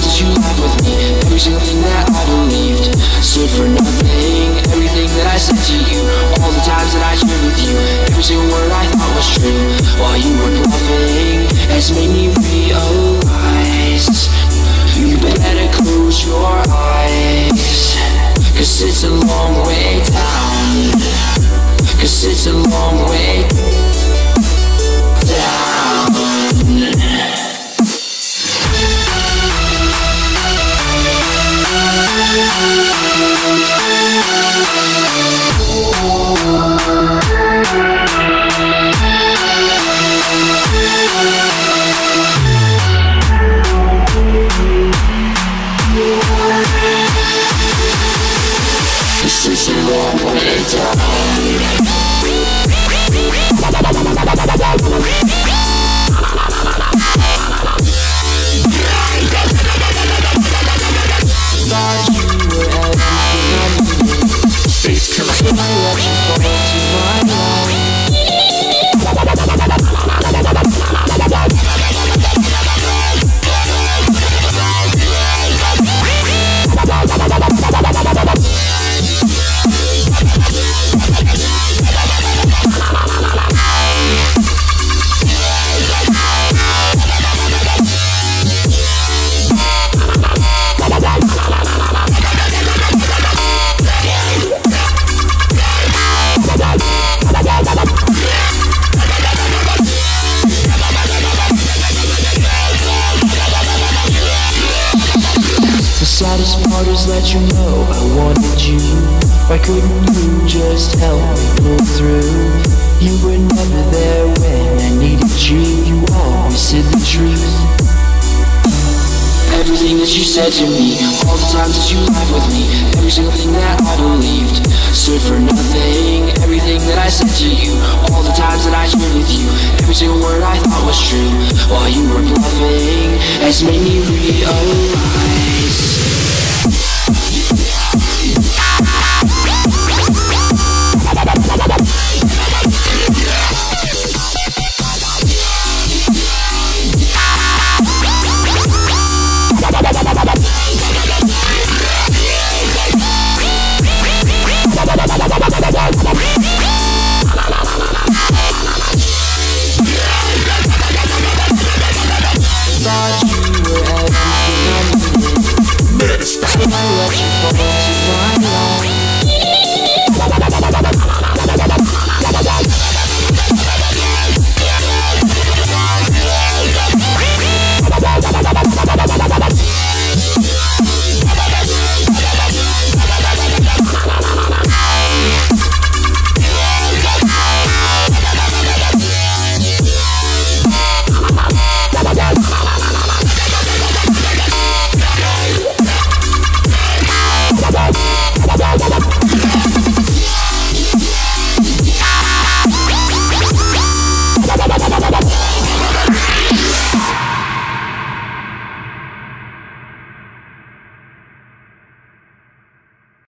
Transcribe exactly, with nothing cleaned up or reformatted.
that you laughed with me, every single thing that I believed stood for nothing. Everything that I said to you, all the times that I shared with you, every single word I thought was true, while you were bluffing, has made me realize you better close your eyes, cause it's a long way down, cause it's a long way down. This is a long way down. Thought you were everything I needed. Faith curse. So I let you fall into my life. The saddest part is that you know I wanted you. Why couldn't you just help me pull through? You were never there when I needed you. You always said the truth. Everything that you said to me, all the times that you laughed with me, every single thing that I believed stood for nothing. Everything that I said to you, all the times that I shared with you, every single word I thought was true, while you were bluffing, has made me realize